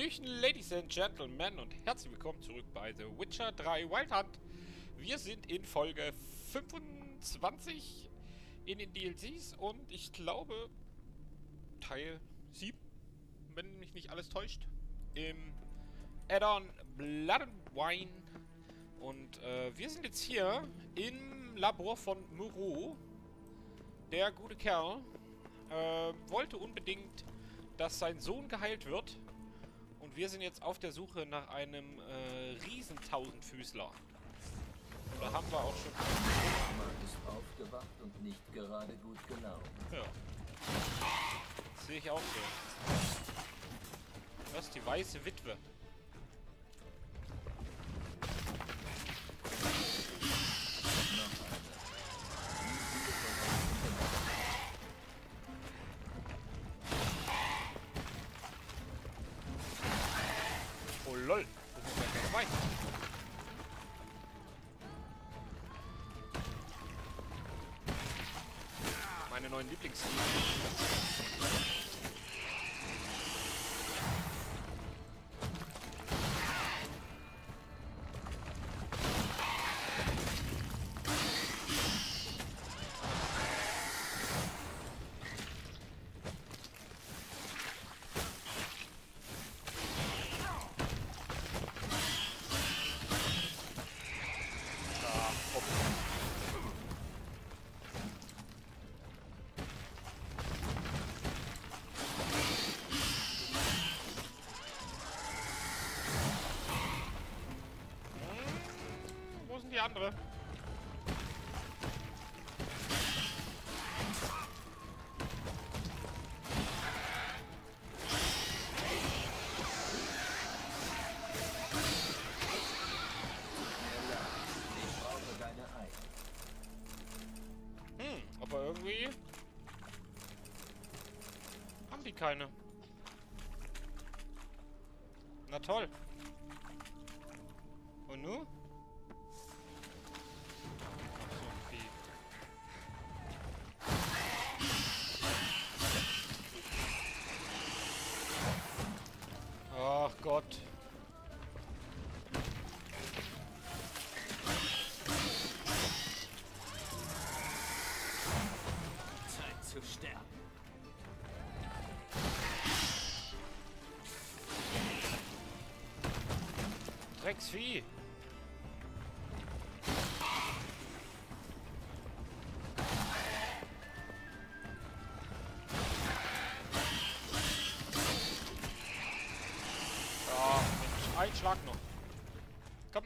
Hallöchen, Ladies and Gentlemen und herzlich willkommen zurück bei The Witcher 3 Wild Hunt. Wir sind in Folge 25 in den DLCs und ich glaube Teil 7, wenn mich nicht alles täuscht, im Add-on Blood and Wine. Und wir sind jetzt hier im Labor von Moreau. Der gute Kerl wollte unbedingt, dass sein Sohn geheilt wird. Und wir sind jetzt auf der Suche nach einem Riesentausendfüßler. Und da haben wir auch schon... Man ist aufgewacht und nicht gerade gut gelaunt. Ja. Das sehe ich auch so. Das ist die weiße Witwe. Oh lol, das ist ja keine Wein. Meine neuen Lieblingslieder. Wo sind die andere? Ich brauche deine Eier. Aber irgendwie... haben die keine. Na toll. Und nu? So ein Vieh. Ach Gott. Zeit zu sterben. Drecksvieh. Ja, Mensch, ein Schlag noch. Komm.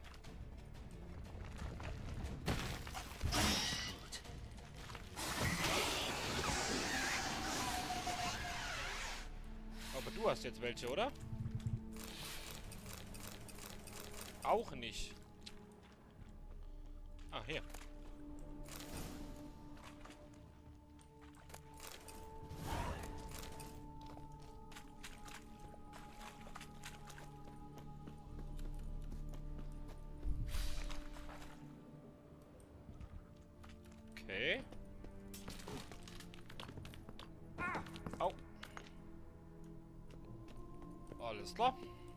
Aber du hast jetzt welche, oder? Auch nicht. Ah, hier. Okay. Au. Alles klar.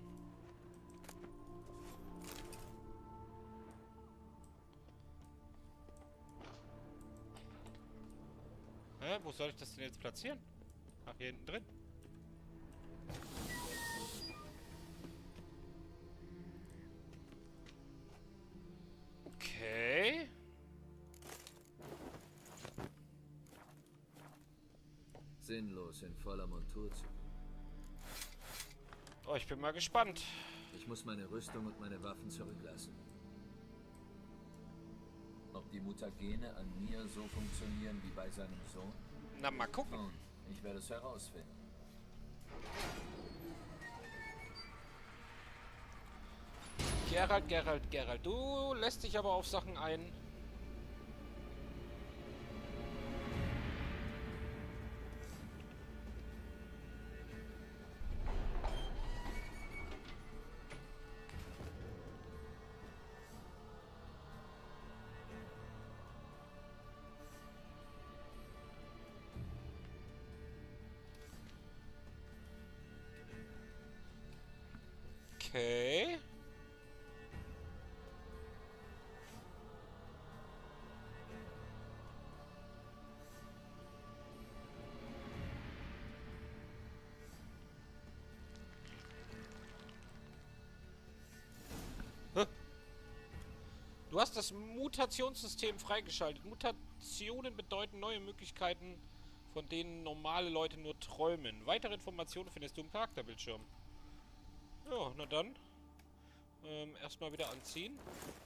Hä? Wo soll ich das denn jetzt platzieren? Ach, hier hinten drin. Okay. Sinnlos in voller Montur zu. Oh, ich bin mal gespannt. Ich muss meine Rüstung und meine Waffen zurücklassen. Ob die Mutagene an mir so funktionieren wie bei seinem Sohn? Na, mal gucken. Nun, ich werde es herausfinden. Geralt. Du lässt dich aber auf Sachen ein. Okay. Du hast das Mutationssystem freigeschaltet. Mutationen bedeuten neue Möglichkeiten, von denen normale Leute nur träumen. Weitere Informationen findest du im Charakterbildschirm. Ja, na dann. Erstmal wieder anziehen.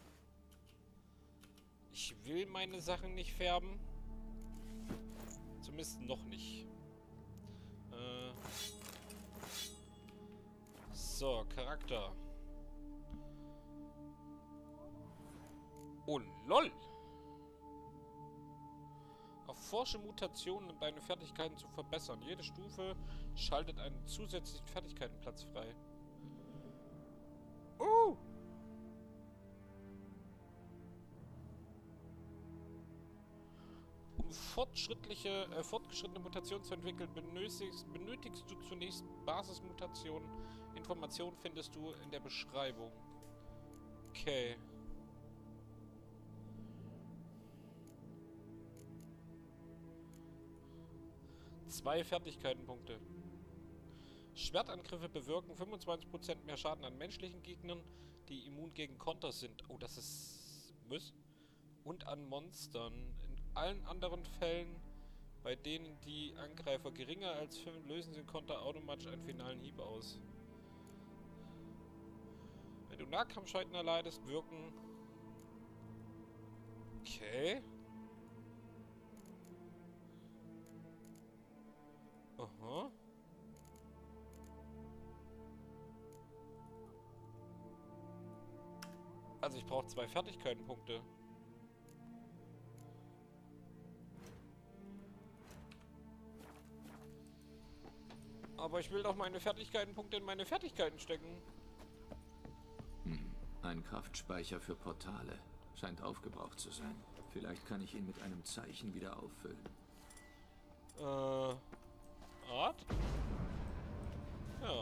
Ich will meine Sachen nicht färben. Zumindest noch nicht. So, Charakter. Oh, lol! Erforsche Mutationen, um deine Fertigkeiten zu verbessern. Jede Stufe schaltet einen zusätzlichen Fertigkeitenplatz frei. Um fortgeschrittene Mutationen zu entwickeln, benötigst du zunächst Basismutationen. Informationen findest du in der Beschreibung. Okay. Zwei Fertigkeitenpunkte. Schwertangriffe bewirken 25% mehr Schaden an menschlichen Gegnern, die immun gegen Konter sind. Oh, das ist... Was? Und an Monstern. In allen anderen Fällen, bei denen die Angreifer geringer als 5 lösen sie Konter automatisch einen finalen Hieb aus. Wenn du Nahkampfschaden erleidest, wirken... Okay. Aha. Also ich brauche 2 Fertigkeitenpunkte. Aber ich will doch meine Fertigkeitenpunkte in meine Fertigkeiten stecken. Ein Kraftspeicher für Portale. Scheint aufgebraucht zu sein. Vielleicht kann ich ihn mit einem Zeichen wieder auffüllen. Art? Ja.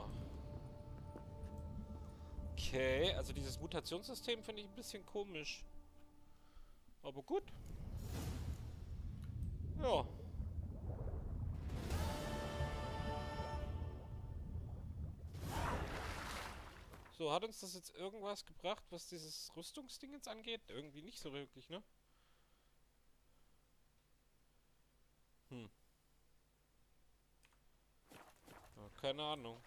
Okay, also dieses Mutationssystem finde ich ein bisschen komisch. Aber gut. Ja. So, hat uns das jetzt irgendwas gebracht, was dieses Rüstungsding jetzt angeht? Irgendwie nicht so wirklich, ne? Ja, keine Ahnung.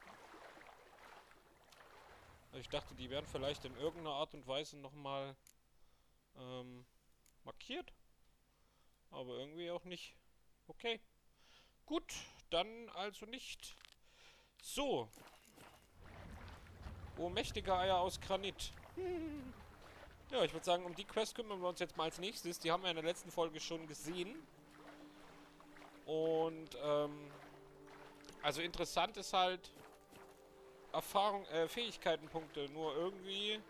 Ich dachte, die werden vielleicht in irgendeiner Art und Weise nochmal markiert. Aber irgendwie auch nicht. Okay. Gut, dann also nicht. So. Oh, mächtige Eier aus Granit. Ja, ich würde sagen, um die Quest kümmern wir uns jetzt mal als nächstes. Die haben wir in der letzten Folge schon gesehen. Und, also interessant ist halt Fähigkeitenpunkte. Nur irgendwie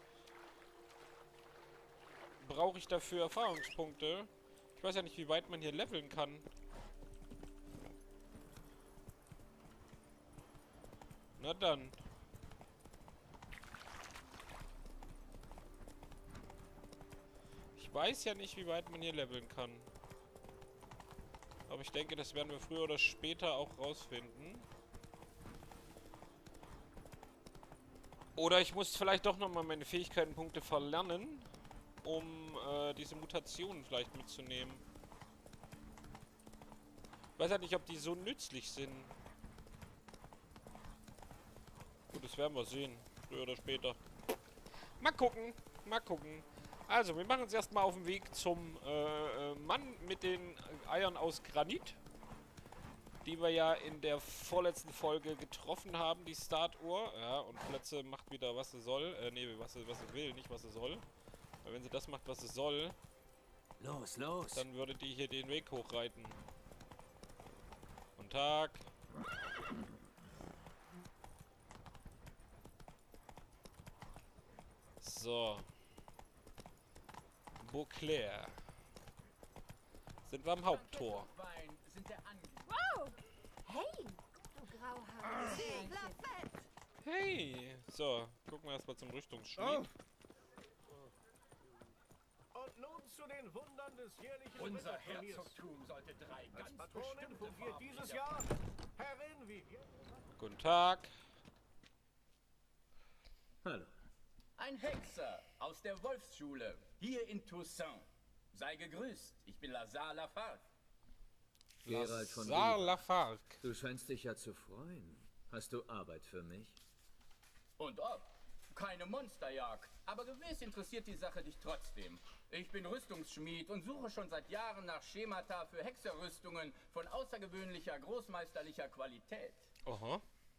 brauche ich dafür Erfahrungspunkte. Ich weiß ja nicht, wie weit man hier leveln kann. Na dann. Ich weiß ja nicht, wie weit man hier leveln kann. Aber ich denke, das werden wir früher oder später auch rausfinden. Oder ich muss vielleicht doch nochmal meine Fähigkeitenpunkte verlernen, um diese Mutationen vielleicht mitzunehmen. Ich weiß halt nicht, ob die so nützlich sind. Gut, das werden wir sehen. Früher oder später. Mal gucken. Mal gucken. Also, wir machen uns erstmal auf den Weg zum Mann mit den Eiern aus Granit. Die wir ja in der vorletzten Folge getroffen haben, die Startuhr. Ja, und Plätze macht wieder, was sie soll. Nee, was sie will, nicht was sie soll. Weil wenn sie das macht, was sie soll, Los, los! dann würde die hier den Weg hochreiten. Guten Tag. So. Beauclair. Sind wir am Haupttor. Wow! Hey! Du Grauhaar. Hey! So, gucken wir erstmal zum Rüstungsschmied. Und nun zu den Wundern des jährlichen Unser Ritterturniers. Herzogtum sollte drei Als ganz Patronin bestimmte fungiert Farben dieses wieder- Jahr Herrin Vivian. Guten Tag. Hallo. Ein Hexer aus der Wolfsschule, hier in Toussaint. Sei gegrüßt, ich bin Lazare Lafargue. Gerald von Lazare Riva. Lafargue. Du scheinst dich ja zu freuen. Hast du Arbeit für mich? Und ob, keine Monsterjagd, aber gewiss interessiert die Sache dich trotzdem. Ich bin Rüstungsschmied und suche schon seit Jahren nach Schemata für Hexerrüstungen von außergewöhnlicher, großmeisterlicher Qualität. Aha.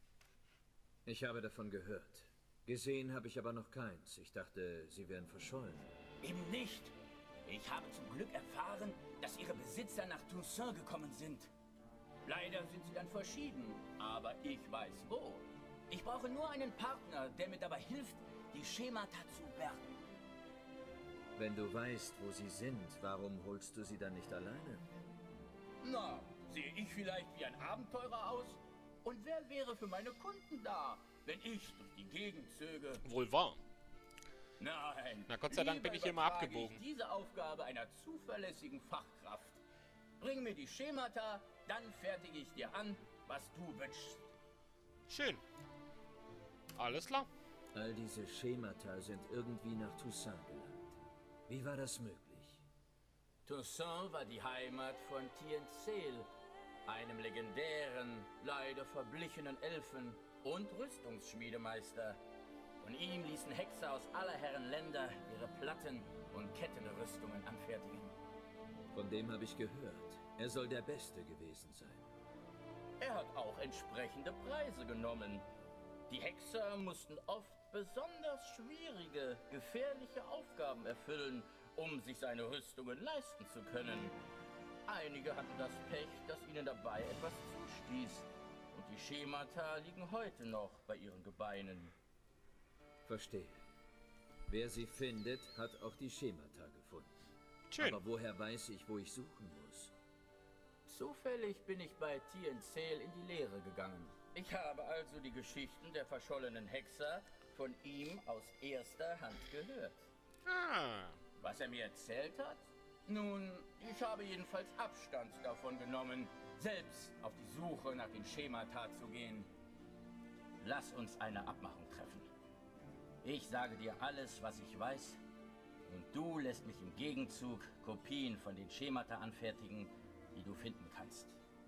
Ich habe davon gehört. Gesehen habe ich aber noch keins. Ich dachte, sie wären verschollen. Eben nicht. Ich habe zum Glück erfahren, dass ihre Besitzer nach Toussaint gekommen sind. Leider sind sie dann verschieden, aber ich weiß wo. Ich brauche nur einen Partner, der mir dabei hilft, die Schemata zu bergen. Wenn du weißt, wo sie sind, warum holst du sie dann nicht alleine? Na, sehe ich vielleicht wie ein Abenteurer aus? Und wer wäre für meine Kunden da, wenn ich durch die Gegend zöge? Wohl wahr. Nein. Na, Gott sei Dank lieber bin ich hier mal übertrage abgebogen. Ich diese Aufgabe einer zuverlässigen Fachkraft. Bring mir die Schemata, dann fertige ich dir an, was du wünschst. Schön. Alles klar. All diese Schemata sind irgendwie nach Toussaint gelangt. Wie war das möglich? Toussaint war die Heimat von Tientzel, einem legendären, leider verblichenen Elfen- und Rüstungsschmiedemeister. Von ihm ließen Hexer aus aller Herren Länder ihre Platten- und Kettenrüstungen anfertigen. Von dem habe ich gehört. Er soll der Beste gewesen sein. Er hat auch entsprechende Preise genommen. Die Hexer mussten oft besonders schwierige, gefährliche Aufgaben erfüllen, um sich seine Rüstungen leisten zu können. Einige hatten das Pech, dass ihnen dabei etwas zustieß. Und die Schemata liegen heute noch bei ihren Gebeinen. Verstehe. Wer sie findet, hat auch die Schemata gefunden. Schön. Aber woher weiß ich, wo ich suchen muss? Zufällig bin ich bei Tientzel in die Lehre gegangen. Ich habe also die Geschichten der verschollenen Hexer von ihm aus erster Hand gehört. Ah. Was er mir erzählt hat? Nun, ich habe jedenfalls Abstand davon genommen, selbst auf die Suche nach den Schemata zu gehen. Lass uns eine Abmachung treffen. Ich sage dir alles, was ich weiß, und du lässt mich im Gegenzug Kopien von den Schemata anfertigen, die du finden kannst.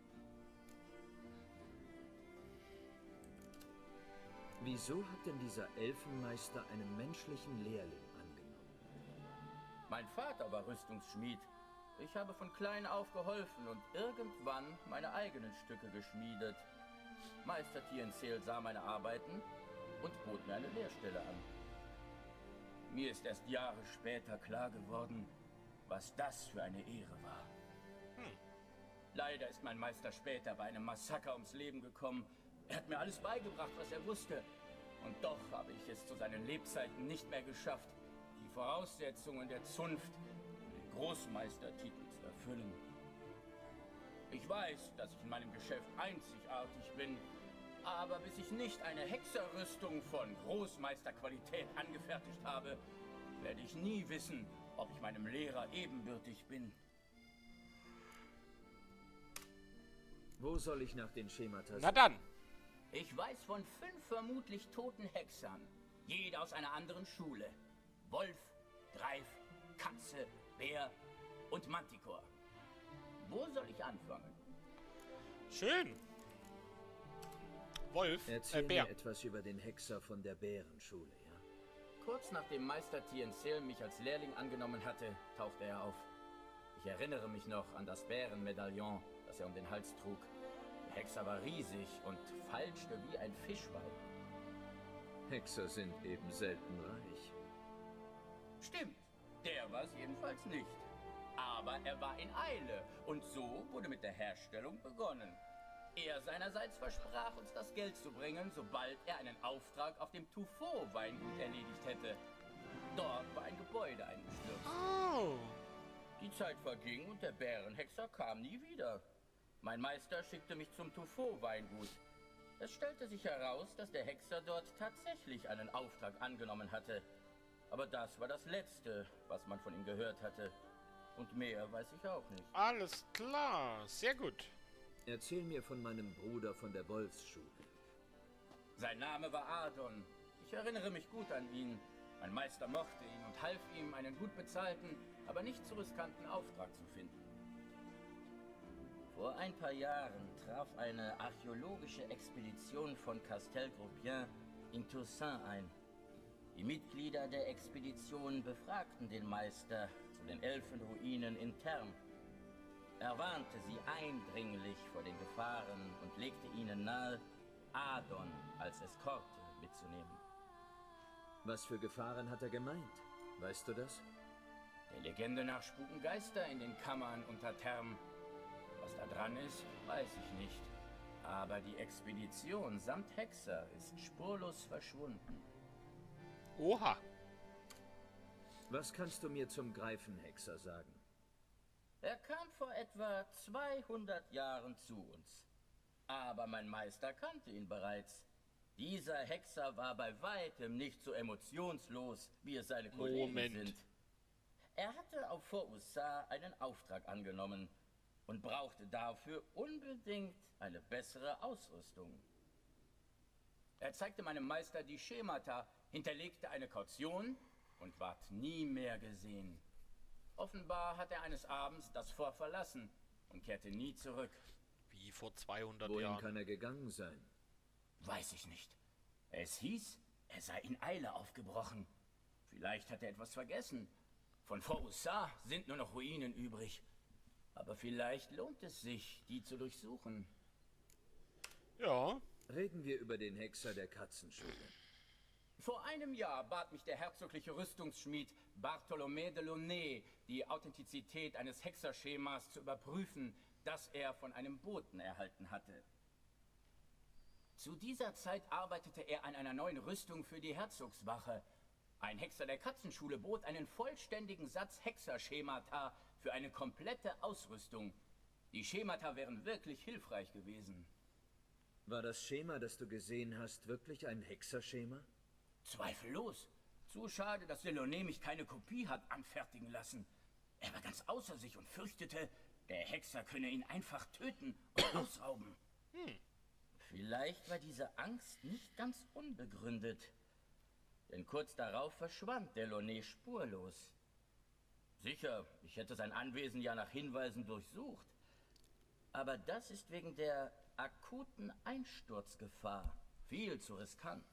Wieso hat denn dieser Elfenmeister einen menschlichen Lehrling angenommen? Mein Vater war Rüstungsschmied. Ich habe von klein auf geholfen und irgendwann meine eigenen Stücke geschmiedet. Meister Tientzel sah meine Arbeiten und bot mir eine Lehrstelle an. Mir ist erst Jahre später klar geworden, was das für eine Ehre war. Leider ist mein Meister später bei einem Massaker ums Leben gekommen. Er hat mir alles beigebracht, was er wusste. Und doch habe ich es zu seinen Lebzeiten nicht mehr geschafft, die Voraussetzungen der Zunft für den Großmeistertitel zu erfüllen. Ich weiß, dass ich in meinem Geschäft einzigartig bin, aber bis ich nicht eine Hexerrüstung von Großmeisterqualität angefertigt habe, werde ich nie wissen, ob ich meinem Lehrer ebenbürtig bin. Wo soll ich nach den Schemata Na suchen? dann. Ich weiß von 5 vermutlich toten Hexern. Jede aus einer anderen Schule. Wolf, Greif, Katze, Bär und Manticore. Wo soll ich anfangen? Schön. Wolf. Erzähl Bär. mir etwas über den Hexer von der Bärenschule, ja? Kurz nachdem Meister Tientzel mich als Lehrling angenommen hatte, tauchte er auf. Ich erinnere mich noch an das Bärenmedaillon, das er um den Hals trug. Der Hexer war riesig und falschte wie ein Fischweib. Hexer sind eben selten reich. Stimmt, der war es jedenfalls nicht. Aber er war in Eile und so wurde mit der Herstellung begonnen. Er seinerseits versprach uns das Geld zu bringen, sobald er einen Auftrag auf dem Tuffeau-Weingut erledigt hätte. Dort war ein Gebäude eingestürzt. Oh. Die Zeit verging und der Bärenhexer kam nie wieder. Mein Meister schickte mich zum Tuffeau-Weingut. Es stellte sich heraus, dass der Hexer dort tatsächlich einen Auftrag angenommen hatte. Aber das war das Letzte, was man von ihm gehört hatte. Und mehr weiß ich auch nicht. Alles klar, sehr gut. Erzähl mir von meinem Bruder von der Wolfsschule. Sein Name war Adon. Ich erinnere mich gut an ihn. Mein Meister mochte ihn und half ihm, einen gut bezahlten, aber nicht zu riskanten Auftrag zu finden. Vor ein paar Jahren traf eine archäologische Expedition von Castel-Groupian in Toussaint ein. Die Mitglieder der Expedition befragten den Meister zu den Elfenruinen in Term. Er warnte sie eindringlich vor den Gefahren und legte ihnen nahe, Adon als Eskorte mitzunehmen. Was für Gefahren hat er gemeint? Weißt du das? Der Legende nach spuken Geister in den Kammern unter Term. Was da dran ist, weiß ich nicht. Aber die Expedition samt Hexer ist spurlos verschwunden. Oha. Was kannst du mir zum Greifenhexer sagen? Er kam vor etwa 200 Jahren zu uns. Aber mein Meister kannte ihn bereits. Dieser Hexer war bei weitem nicht so emotionslos, wie es seine Kollegen sind. Er hatte auf Fort Ussat einen Auftrag angenommen und brauchte dafür unbedingt eine bessere Ausrüstung. Er zeigte meinem Meister die Schemata, hinterlegte eine Kaution und ward nie mehr gesehen. Offenbar hat er eines Abends das Fort verlassen und kehrte nie zurück. Wie vor 200 Wohin Jahren. kann er gegangen sein? Weiß ich nicht. Es hieß, er sei in Eile aufgebrochen. Vielleicht hat er etwas vergessen. Von Fort Ussat sind nur noch Ruinen übrig. Aber vielleicht lohnt es sich, die zu durchsuchen. Ja. Reden wir über den Hexer der Katzenschule. Vor einem Jahr bat mich der herzogliche Rüstungsschmied Bartholomé de Launay, die Authentizität eines Hexerschemas zu überprüfen, das er von einem Boten erhalten hatte. Zu dieser Zeit arbeitete er an einer neuen Rüstung für die Herzogswache. Ein Hexer der Katzenschule bot einen vollständigen Satz Hexerschemata für eine komplette Ausrüstung. Die Schemata wären wirklich hilfreich gewesen. War das Schema, das du gesehen hast, wirklich ein Hexerschema? Zweifellos. Zu schade, dass Delaunay mich keine Kopie hat anfertigen lassen. Er war ganz außer sich und fürchtete, der Hexer könne ihn einfach töten und ausrauben. Vielleicht war diese Angst nicht ganz unbegründet. Denn kurz darauf verschwand Delaunay spurlos. Sicher, ich hätte sein Anwesen ja nach Hinweisen durchsucht. Aber das ist wegen der akuten Einsturzgefahr viel zu riskant.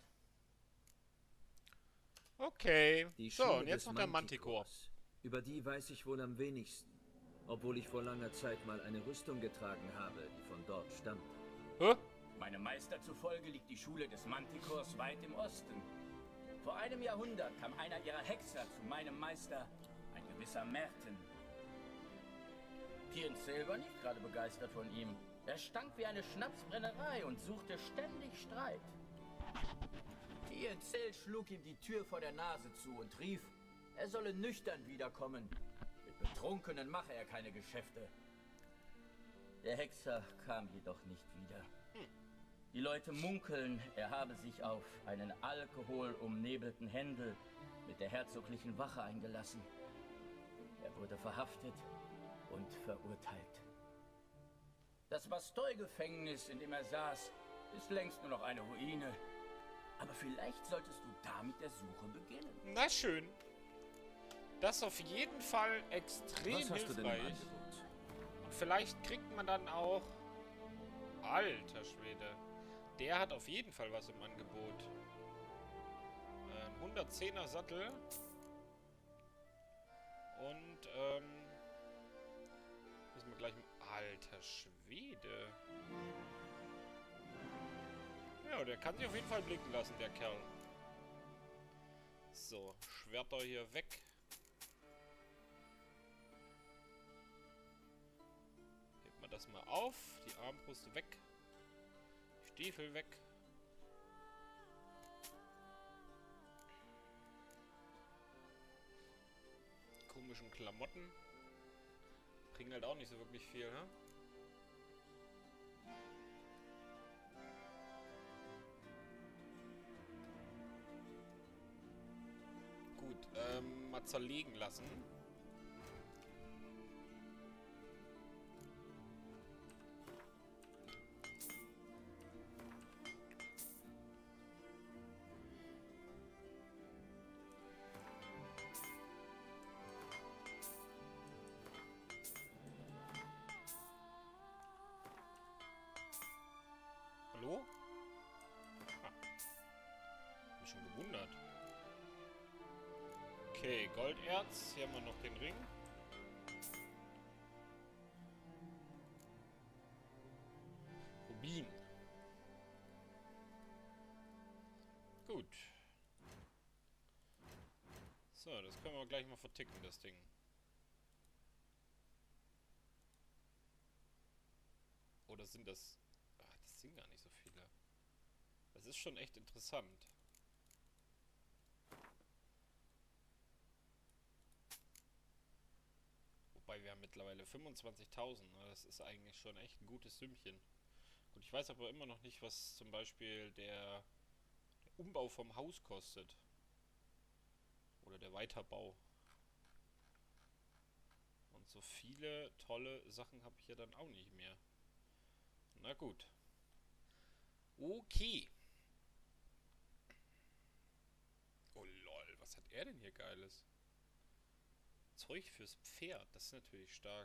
Okay. Die So, Schule und jetzt des noch der Manticore. Manticores. Über die weiß ich wohl am wenigsten. Obwohl ich vor langer Zeit mal eine Rüstung getragen habe, die von dort stammt. Hä? Meinem Meister zufolge liegt die Schule des Manticores weit im Osten. Vor einem Jahrhundert kam einer ihrer Hexer zu meinem Meister, ein gewisser Merten. Tienzell war nicht gerade begeistert von ihm. Er stank wie eine Schnapsbrennerei und suchte ständig Streit. Tienzell schlug ihm die Tür vor der Nase zu und rief, er solle nüchtern wiederkommen. Mit Betrunkenen mache er keine Geschäfte. Der Hexer kam jedoch nicht wieder. Die Leute munkeln, er habe sich auf einen alkoholumnebelten Händel mit der herzoglichen Wache eingelassen. Er wurde verhaftet und verurteilt. Das Bastei-Gefängnis, in dem er saß, ist längst nur noch eine Ruine. Aber vielleicht solltest du da mit der Suche beginnen. Na schön. Das ist auf jeden Fall extrem Was hast du denn im hilfreich. Angebot? Und vielleicht kriegt man dann auch... Alter Schwede. Der hat auf jeden Fall was im Angebot. 110er Sattel. Und, müssen wir gleich... Alter Schwede. Ja, der kann sich auf jeden Fall blicken lassen, der Kerl. So, Schwerter hier weg. Hebt man das mal auf. Die Armbrust weg. Stiefel weg. Komischen Klamotten. Bringen halt auch nicht so wirklich viel, ne? Gut, mal zerlegen lassen. Hallo? Mich schon gewundert. Okay, Golderz. Hier haben wir noch den Ring. Rubin. Gut. So, das können wir gleich mal verticken, das Ding. Oder sind das... Ach, das sind gar nicht so viele. Das ist schon echt interessant. Wobei wir haben mittlerweile 25.000. Das ist eigentlich schon echt ein gutes Sümmchen. Und ich weiß aber immer noch nicht, was zum Beispiel der Umbau vom Haus kostet. Oder der Weiterbau. Und so viele tolle Sachen habe ich ja dann auch nicht mehr. Na gut. Okay. Oh lol, was hat er denn hier Geiles? Zeug fürs Pferd, das ist natürlich stark.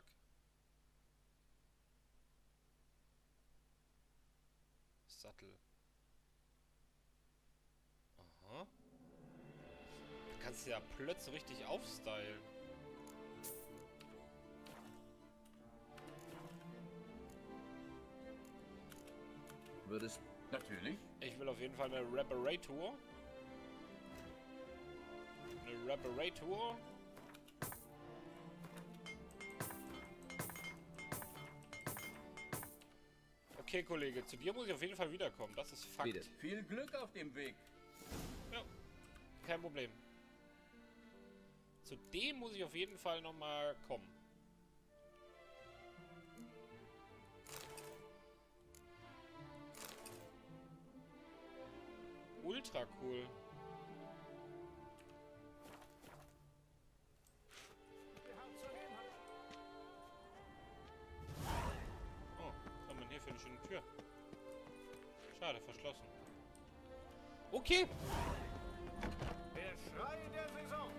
Sattel. Aha. Da kannst du ja plötzlich richtig aufstylen. Würdest... Natürlich. Ich will auf jeden Fall eine Reparator. Eine Reparator. Okay, Kollege, zu dir muss ich auf jeden Fall wiederkommen. Das ist Fakt. Bitte. Viel Glück auf dem Weg. Ja, kein Problem. Zu dem muss ich auf jeden Fall nochmal kommen. Ultra cool. Oh, was haben wir denn hier für eine schöne Tür? Schade, verschlossen. Okay. Der Schrei der Saison.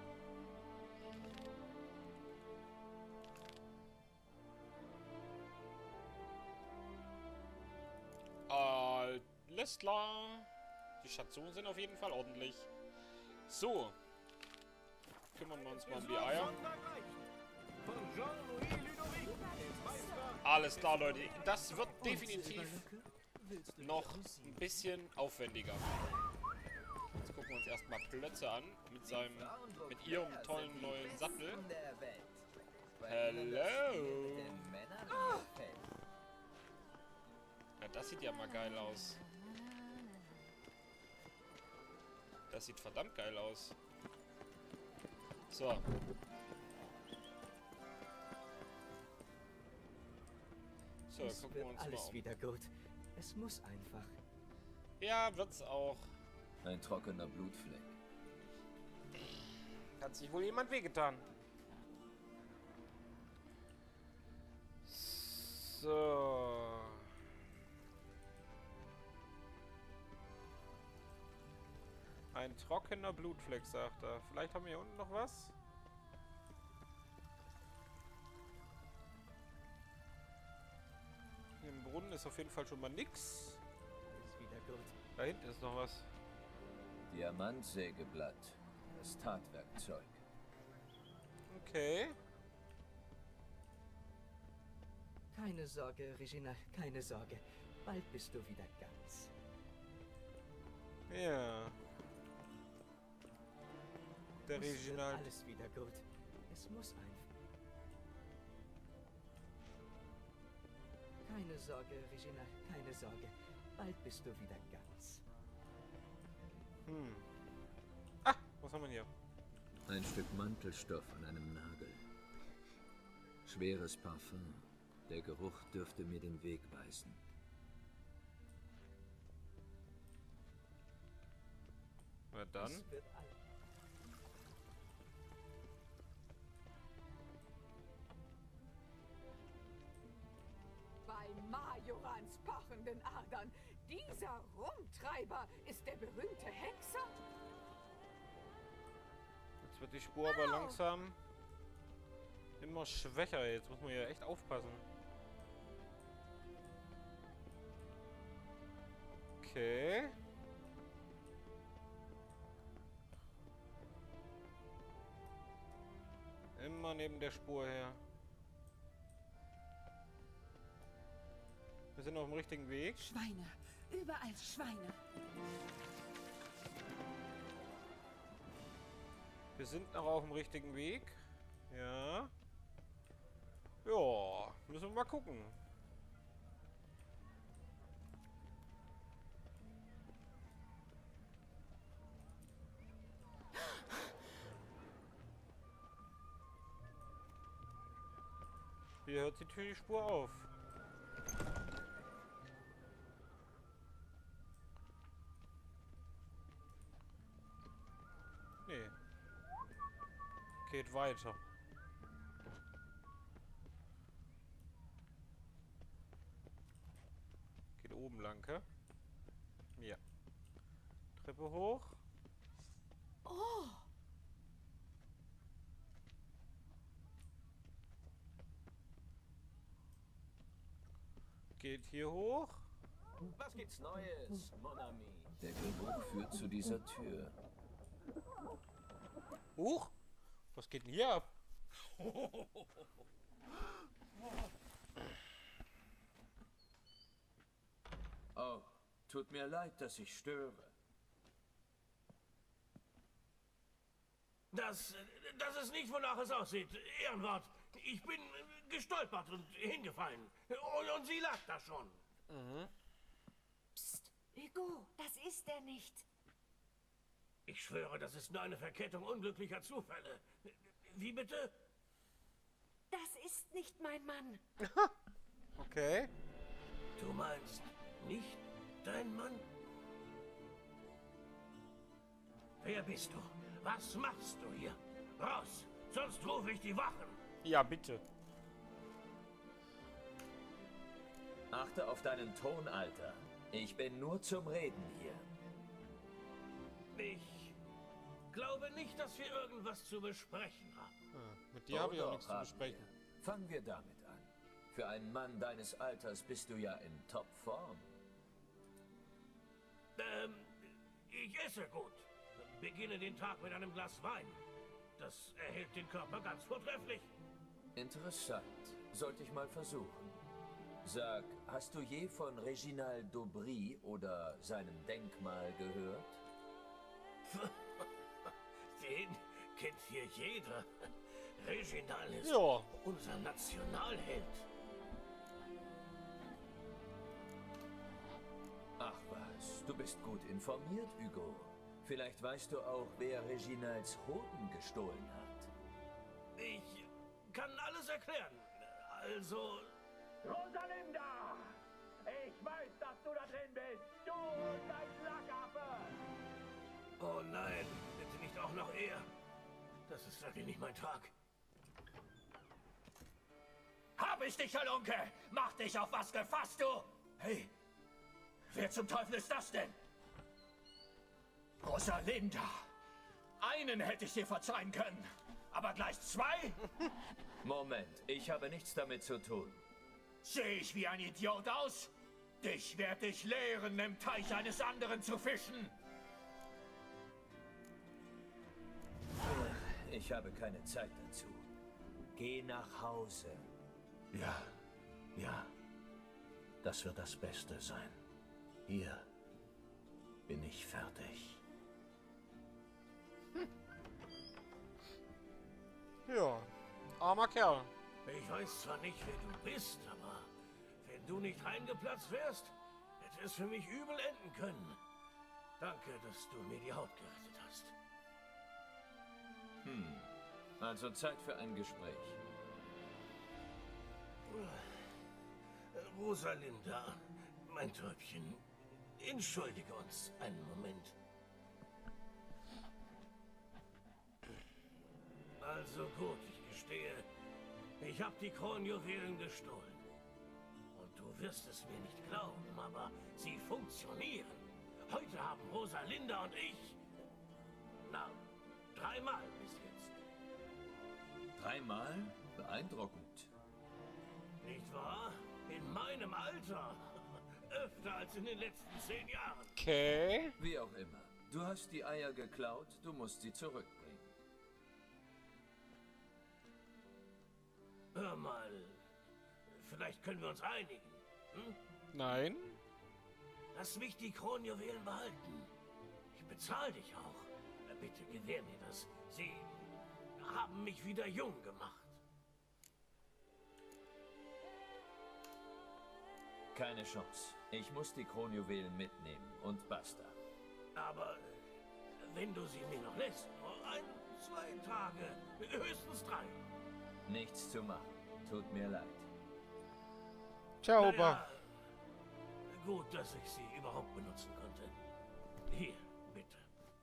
Alles klar. Die Stationen sind auf jeden Fall ordentlich. So. Kümmern wir uns mal um die Eier. Von Jean-Louis Ludovic, dem Meister. Alles klar, Leute. Das wird definitiv noch ein bisschen aufwendiger. Jetzt gucken wir uns erstmal Plötze an. Mit ihrem tollen neuen Sattel. Hello. Ja, das sieht ja mal geil aus. Das sieht verdammt geil aus. So. So, Es gucken wir wird uns mal alles um. wieder gut. Es muss einfach. Ja, wird's auch. Ein trockener Blutfleck. Hat sich wohl jemand wehgetan. So. Ein trockener Blutfleck, sagt er. Vielleicht haben wir hier unten noch was? Hier im Brunnen ist auf jeden Fall schon mal nix. Ist wieder gut. Da hinten ist noch was. Diamantsägeblatt. Das Tatwerkzeug. Okay. Keine Sorge, Regina, keine Sorge. Bald bist du wieder ganz. Ja. Der Es wird Reginald. alles wieder gut. Es muss einfach. Keine Sorge, Regina, keine Sorge. Bald bist du wieder ganz. Hm. Ah, was haben wir hier? Ein Stück Mantelstoff an einem Nagel. Schweres Parfum. Der Geruch dürfte mir den Weg weisen. Na dann. Es wird alles. Majorans pochenden Adern. Dieser Rumtreiber ist der berühmte Hexer. Jetzt wird die Spur aber langsam immer schwächer. Jetzt muss man ja echt aufpassen. Okay. Immer neben der Spur her. Wir sind auf dem richtigen Weg. Schweine. Überall Schweine. Wir sind noch auf dem richtigen Weg. Ja. Ja, müssen wir mal gucken. Hier hört die Spur auf. Nee. Geht weiter. Geht oben lang, hä? Ja. Treppe hoch. Oh. Geht hier hoch. Was gibt's Neues, Mon ami? Der Geruch führt zu dieser Tür. Huch! Was geht denn hier ab? Oh, tut mir leid, dass ich störe. Das ist nicht, wonach es aussieht. Ehrenwort. Ich bin gestolpert und hingefallen. Und sie lag da schon. Psst. Hugo, das ist er nicht. Ich schwöre, das ist nur eine Verkettung unglücklicher Zufälle. Wie bitte? Das ist nicht mein Mann. Okay. Du meinst nicht dein Mann? Wer bist du? Was machst du hier? Raus, sonst rufe ich die Wachen. Ja, bitte. Achte auf deinen Ton, Alter. Ich bin nur zum Reden hier. Ich glaube nicht, dass wir irgendwas zu besprechen haben. Mit dir habe ich auch doch, nichts zu haben besprechen. wir. Fangen wir damit an. Für einen Mann deines Alters bist du ja in Topform. Ich esse gut. Beginne den Tag mit einem Glas Wein. Das erhält den Körper ganz vortrefflich. Interessant. Sollte ich mal versuchen. Sag, hast du je von Reginald d'Aubry oder seinem Denkmal gehört? Den kennt hier jeder. Reginald ist Ja. unser Nationalheld. Ach was, du bist gut informiert, Hugo. Vielleicht weißt du auch, wer Reginalds Hoden gestohlen hat. Ich kann alles erklären. Also... Rosalinda! Ich weiß, dass du da drin bist! Du und dein Lackaffe! Oh nein, bitte nicht auch noch er. Das ist wirklich nicht mein Tag. Hab ich dich, Halunke! Mach dich auf was gefasst, du! Hey, wer zum Teufel ist das denn? Rosalinda! Einen hätte ich dir verzeihen können, aber gleich zwei? Moment, ich habe nichts damit zu tun. Sehe ich wie ein Idiot aus? Dich werd ich lehren, im Teich eines anderen zu fischen! Ich habe keine Zeit dazu. Geh nach Hause. Ja. Das wird das Beste sein. Hier bin ich fertig. Ja. Armer Kerl. Ich weiß zwar nicht, wer du bist, aber wenn du nicht reingeplatzt wärst, hätte es für mich übel enden können. Danke, dass du mir die Haut gerettet hast. Also Zeit für ein Gespräch. Rosalinda, mein Täubchen, entschuldige uns einen Moment. Also gut, ich gestehe, ich habe die Kronjuwelen gestohlen. Und Du wirst es mir nicht glauben, aber sie funktionieren. Heute haben Rosalinda und ich... Na, 3-mal bis jetzt. 3-mal? Beeindruckend. Nicht wahr? In meinem Alter. Öfter als in den letzten 10 Jahren. Okay. Wie auch immer. Du hast die Eier geklaut, du musst sie zurückbringen. Hör mal, vielleicht können wir uns einigen. Hm? Nein. Lass mich die Kronjuwelen behalten. Ich bezahle dich auch. Bitte gewähr mir das. Sie haben mich wieder jung gemacht. Keine Chance. Ich muss die Kronjuwelen mitnehmen und basta. Aber wenn du sie mir noch lässt, nur 1, 2 Tage, höchstens 3. Nichts zu machen. Tut mir leid. Ciao, Naja, Opa. gut, dass ich sie überhaupt benutzen konnte. Hier, bitte.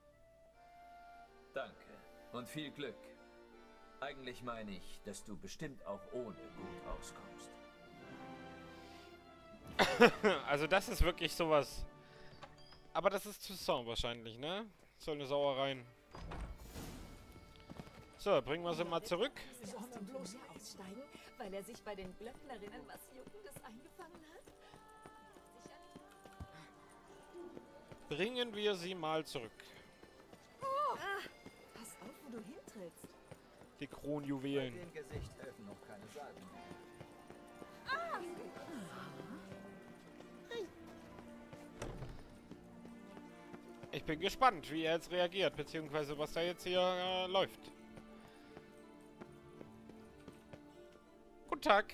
Danke und viel Glück. Eigentlich meine ich, dass du bestimmt auch ohne gut auskommst. Also das ist wirklich sowas. Aber das ist zu Song wahrscheinlich, ne? So eine Sauereien. So, bringen wir sie mal zurück. Sollte bloß aussteigen, weil er sich bei den Glöcknerinnen was Juckendes eingefangen hat? Bringen wir sie mal zurück. Pass auf, wo du hintrittst. Die Bei Kronjuwelen. dem Gesicht helfen noch keine Salben. Ich bin gespannt, wie er jetzt reagiert, beziehungsweise was da jetzt hier läuft. Guten Tag.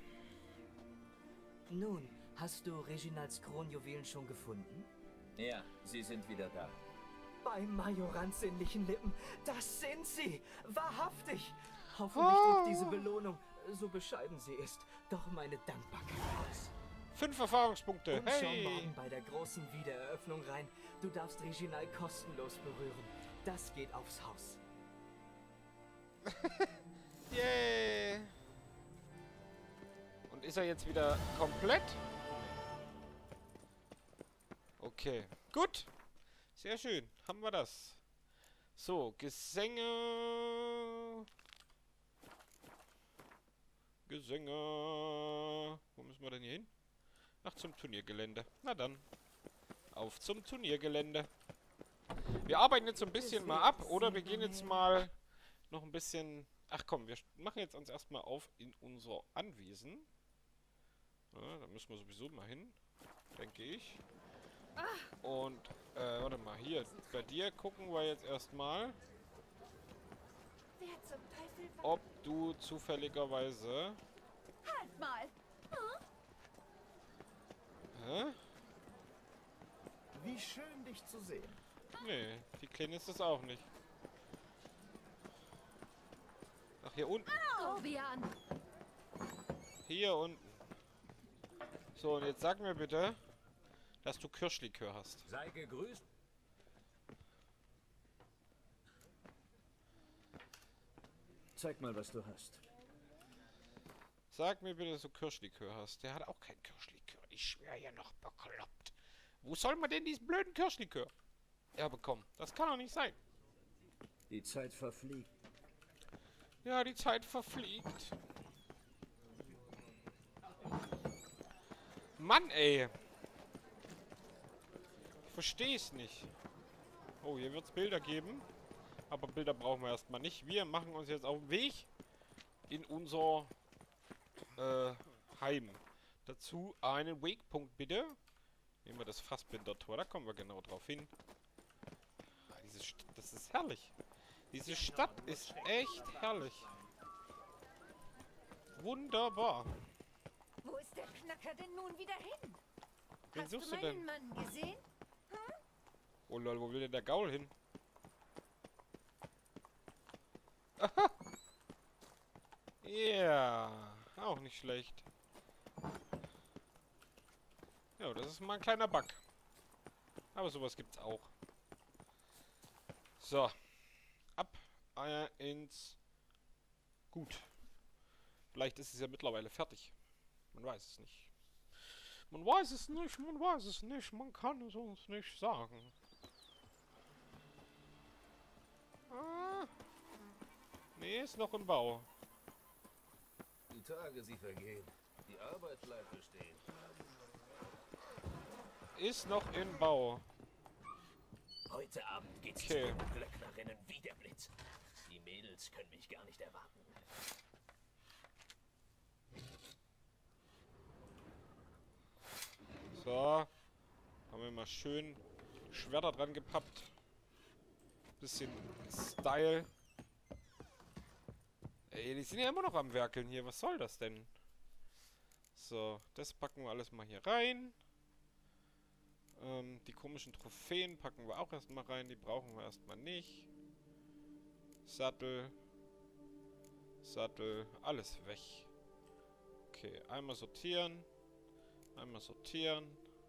Nun, hast du Reginalds Kronjuwelen schon gefunden? Ja, sie sind wieder da. Bei Majorans sinnlichen Lippen. Das sind sie! Wahrhaftig! Hoffentlich drückt diese Belohnung, so bescheiden sie ist, doch meine Dankbarkeit aus. 5 Erfahrungspunkte. Und schau Hey! morgen bei der großen Wiedereröffnung rein. Du darfst Reginald kostenlos berühren. Das geht aufs Haus. Yay! Und ist er jetzt wieder komplett? Okay. Gut. Sehr schön. Haben wir das. So, Gesänge. Gesänge. Wo müssen wir denn hier hin? Ach, zum Turniergelände. Na dann. Auf zum Turniergelände. Wir arbeiten jetzt so ein bisschen mal ab. Oder wir gehen jetzt mal noch ein bisschen... Ach komm, wir machen jetzt uns erstmal auf in unser Anwesen. Ja, da müssen wir sowieso mal hin. Denke ich. Und, warte mal, hier. Bei dir gucken wir jetzt erstmal, Wer zum Teufel war... ob du zufälligerweise... Halt mal! Hä? Wie schön, dich zu sehen. Nee, die Kleine ist es auch nicht. Ach, hier unten. Corvian! Hier unten. So, und jetzt sag mir bitte, dass du Kirschlikör hast. Sei gegrüßt. Zeig mal, was du hast. Sag mir bitte, dass du Kirschlikör hast. Der hat auch kein Kirschlikör. Ich schwöre ja noch bekloppt. Wo soll man denn diesen blöden Kirschlikör bekommen? Das kann doch nicht sein. Die Zeit verfliegt. Ja, die Zeit verfliegt. Mann, ey. Ich verstehe es nicht. Oh, hier wird es Bilder geben. Aber Bilder brauchen wir erstmal nicht. Wir machen uns jetzt auf den Weg in unser Heim. Dazu einen Wegpunkt bitte. Nehmen wir das Fassbindertor. Da kommen wir genau drauf hin. Das ist herrlich. Diese Stadt ist echt herrlich. Wunderbar. Wo ist der Knacker denn nun wieder hin? Wen Hast du suchst du meinen denn? Mann gesehen? Oh lol, wo will denn der Gaul hin? Aha! Ja, auch nicht schlecht. Ja, das ist mal ein kleiner Bug. Aber sowas gibt's auch. So. Ab ins... Gut. Vielleicht ist es ja mittlerweile fertig. Man weiß es nicht. Man weiß es nicht, man weiß es nicht, man kann es uns nicht sagen. Ah. Nee, ist noch im Bau. Die Tage, sie vergehen. Die Arbeit bleibt bestehen. Ist noch im Bau. Heute Abend geht's Okay. zu den Glöcknerinnen wie der Blitz. Die Mädels können mich gar nicht erwarten. So. Haben wir mal schön Schwerter dran gepappt. Bisschen Style. Ey, die sind ja immer noch am Werkeln hier. Was soll das denn? So, das packen wir alles mal hier rein. Die komischen Trophäen packen wir auch erstmal rein. Die brauchen wir erstmal nicht. Sattel. Sattel. Alles weg. Okay, einmal sortieren. Einmal sortieren.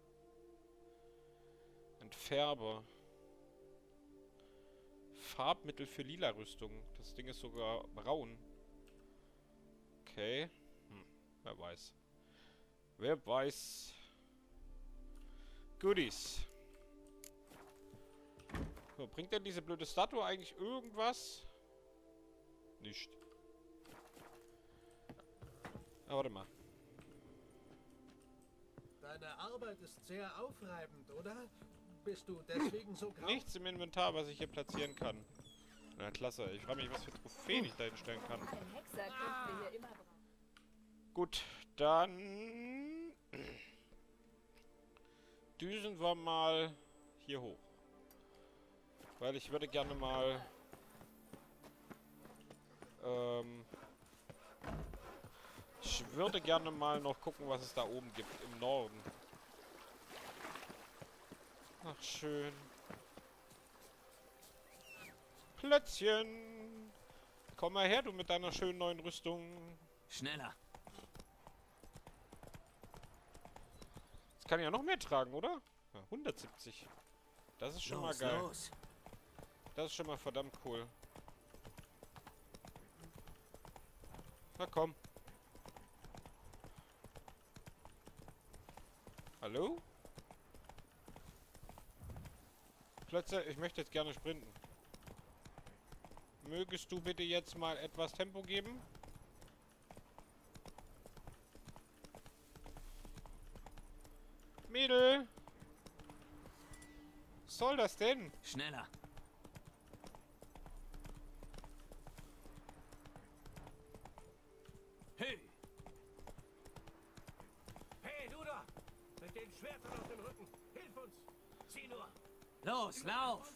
Entfärber. Farbmittel für lila Rüstung. Das Ding ist sogar braun. Okay. Wer weiß. Wer weiß. Goodies. So, bringt denn diese blöde Statue eigentlich irgendwas? Nicht. Ah, warte mal. Deine Arbeit ist sehr aufreibend, oder? Bist du deswegen so grau? Nichts im Inventar, was ich hier platzieren kann. Na klasse, ich frage mich, was für Trophäen ich da hinstellen kann. Ein Hexer könnten wir hier immer brauchen. Gut, dann düsen wir mal hier hoch. Weil ich würde gerne mal ich würde gerne mal noch gucken, was es da oben gibt, im Norden. Ach, schön. Plätzchen! Komm mal her, du mit deiner schönen neuen Rüstung. Schneller. Das kann ja noch mehr tragen, oder? Ja, 170. Das ist schon mal geil. Los. Das ist schon mal verdammt cool. Na komm. Hallo? Plätze, ich möchte jetzt gerne sprinten. Mögest du bitte jetzt mal etwas Tempo geben? Mädel! Was soll das denn? Schneller. Hey! Hey, du da! Mit den Schwertern auf dem Rücken! Hilf uns! Zieh nur! Los, lauf!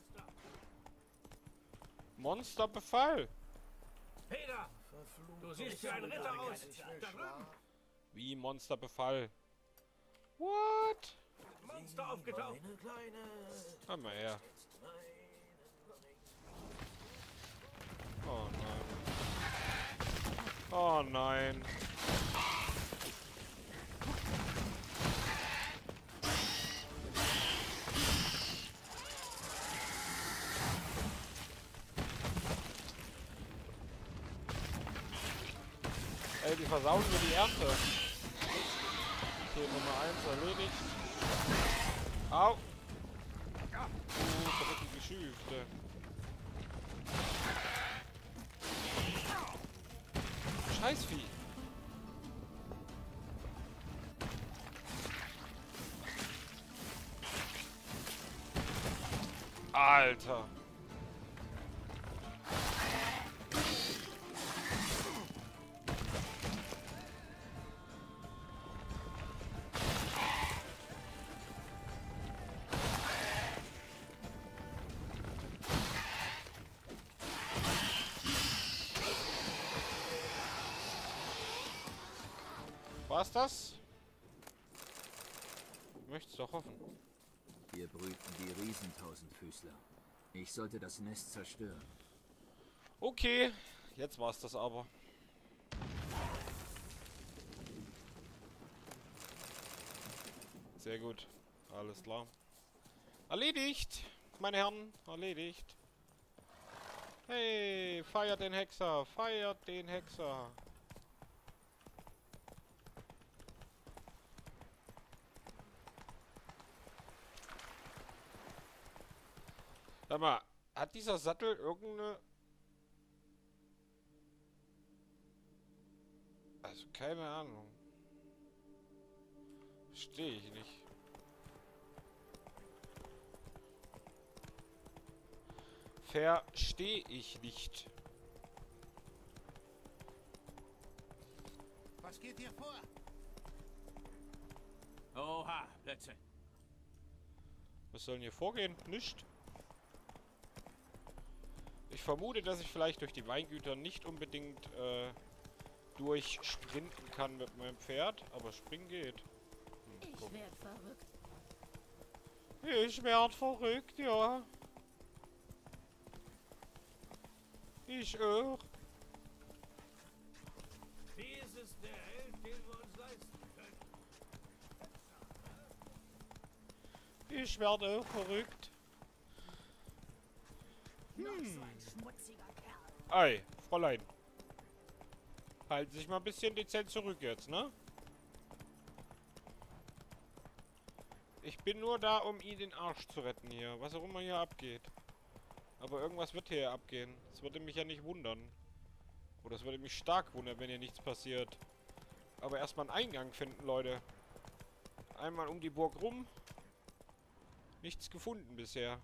Monsterbefall! Peter! Du siehst wie ein Ritter aus! Da drüben! Wie Monsterbefall? What? Monster aufgetaucht! Komm mal her. Oh nein. Oh nein. Ey, die versauen mir die Ernte. Okay, Nummer 1 erledigt. Au! Dreckige Schüfte. Scheißvieh. Alter. War's das? Möchtest doch hoffen. Hier brüten die Riesentausendfüßler. Ich sollte das Nest zerstören. Okay, jetzt war's das aber. Sehr gut. Alles klar. Erledigt! Meine Herren, erledigt. Hey, feiert den Hexer! Feiert den Hexer! Sag mal, hat dieser Sattel irgendeine... Also, keine Ahnung. Verstehe ich nicht. Verstehe ich nicht. Was geht hier vor? Oha, Blödsinn. Was soll denn hier vorgehen? Nicht. Ich vermute, dass ich vielleicht durch die Weingüter nicht unbedingt durchsprinten kann mit meinem Pferd, aber springen geht. Ich werd verrückt. Ich werd verrückt, ja. Ich auch. Dies ist der Held, den wir uns leisten können. Ich werde auch verrückt. Noch so ein schmutziger Kerl. Ei, Fräulein. Halten Sie sich mal ein bisschen dezent zurück jetzt, ne? Ich bin nur da, um Ihnen den Arsch zu retten hier. Was auch immer hier abgeht. Aber irgendwas wird hier abgehen. Das würde mich ja nicht wundern. Oder es würde mich stark wundern, wenn hier nichts passiert. Aber erstmal einen Eingang finden, Leute. Einmal um die Burg rum. Nichts gefunden bisher.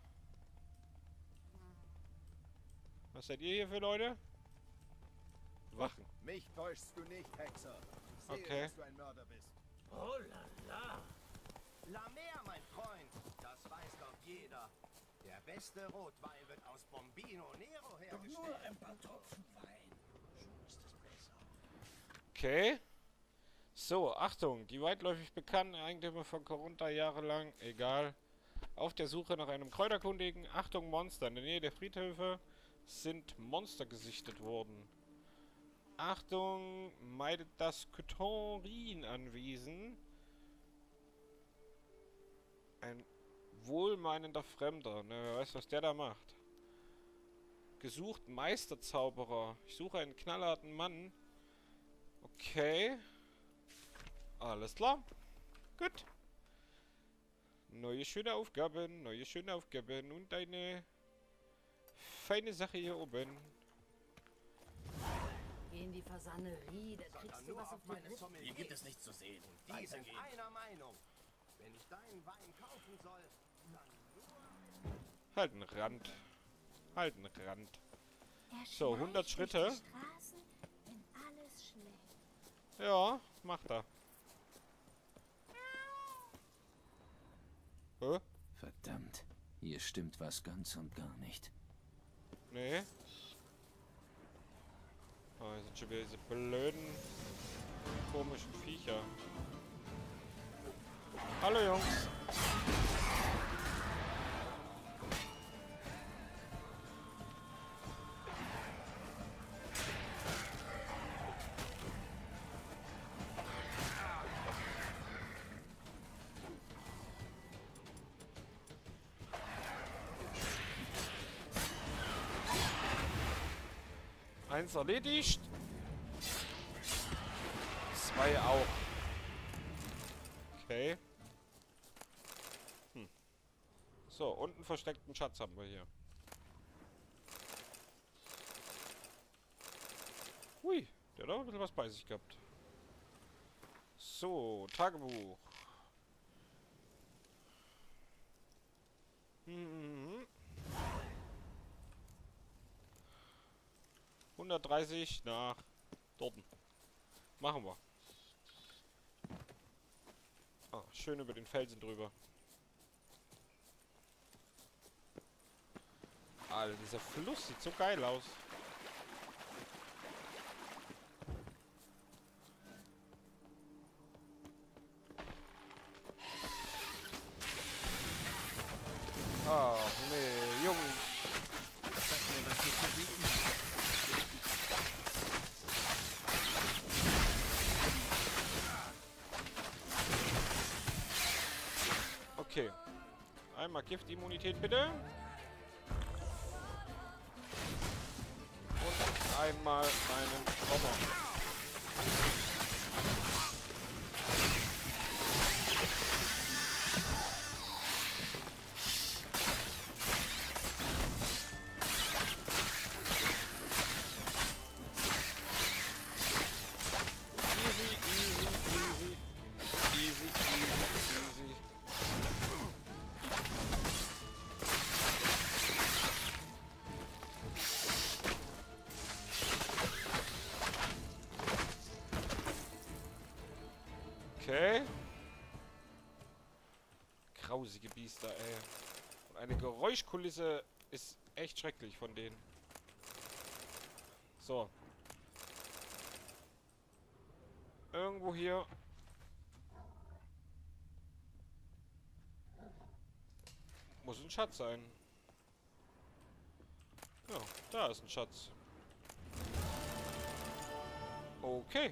Was seid ihr hier für Leute? Wachen. Mich täuschst du nicht, Hexer. Ich sehe, Okay. dass du ein Mörder bist. Oh la la. La Mer, mein Freund. Das weiß doch jeder. Der beste Rotwein wird aus Bombino Nero hergestellt. Nur ein paar Tropfen Wein. Schon ist es besser. Okay. So, Achtung. Die weitläufig bekannten Eigentümer von Corunta jahrelang, egal, auf der Suche nach einem Kräuterkundigen. Achtung, Monster. In der Nähe der Friedhöfe sind Monster gesichtet worden. Achtung, meidet das Kytorin-Anwesen. Ein wohlmeinender Fremder. Ne, wer weiß, was der da macht. Gesucht Meisterzauberer. Ich suche einen knallharten Mann. Okay. Alles klar. Gut. Neue schöne Aufgaben. Neue schöne Aufgaben. Und eine feine Sache hier oben. Geh in die Fasanerie, da kriegst du was auf die Rippen. Hier gibt es nichts zu sehen. Die sind Weitergehen. einer Meinung. Wenn ich deinen Wein kaufen soll, dann nur... Halt einen Rand. Halt einen Rand. Er So, 100 schleicht Schritte. durch die Straßen, wenn alles schläft. Ja, macht er. Hä? Verdammt, hier stimmt was ganz und gar nicht. Nee. Oh, hier sind schon wieder diese blöden, komischen Viecher. Hallo Jungs. Eins erledigt. 2 auch. Okay. So, und einen versteckten Schatz haben wir hier. Hui, der hat auch ein bisschen was bei sich gehabt. So, Tagebuch. 130 nach Dorten. Machen wir. Ah, schön über den Felsen drüber. Alter, dieser Fluss sieht so geil aus. Ach nee, Jungs. Okay. Einmal Giftimmunität bitte. Und einmal einen Trommer. Okay. Grausige Biester, ey. Und eine Geräuschkulisse ist echt schrecklich von denen. So. Irgendwo hier. Muss ein Schatz sein. Ja, da ist ein Schatz. Okay.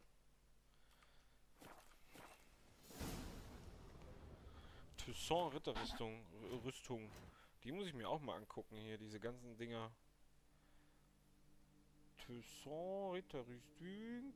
Toussaint Ritterrüstung. Rüstung. Die muss ich mir auch mal angucken hier, diese ganzen Dinger. Toussaint Ritterrüstung.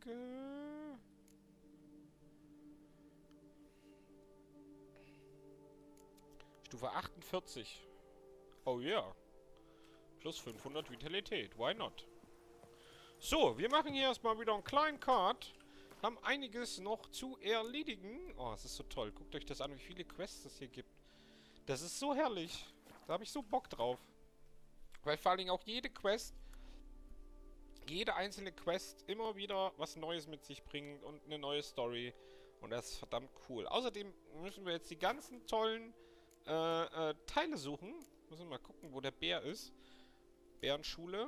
Stufe 48. Oh ja. Yeah. Plus 500 Vitalität. Why not? So, wir machen hier erstmal wieder einen kleinen Cut. Haben einiges noch zu erledigen. Oh, es ist so toll. Guckt euch das an, wie viele Quests es hier gibt. Das ist so herrlich. Da habe ich so Bock drauf. Weil vor allen Dingen auch jede Quest, jede einzelne Quest immer wieder was Neues mit sich bringt und eine neue Story. Und das ist verdammt cool. Außerdem müssen wir jetzt die ganzen tollen Teile suchen. Müssen wir mal gucken, wo der Bär ist. Bärenschule.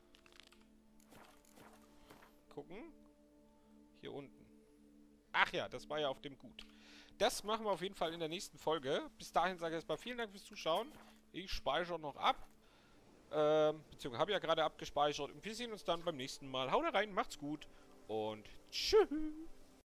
Gucken. Hier unten. Ach ja, das war ja auf dem Gut. Das machen wir auf jeden Fall in der nächsten Folge. Bis dahin sage ich erstmal vielen Dank fürs Zuschauen. Ich speichere noch ab. Beziehungsweise habe ja gerade abgespeichert. Und wir sehen uns dann beim nächsten Mal. Haut rein, macht's gut und tschüss.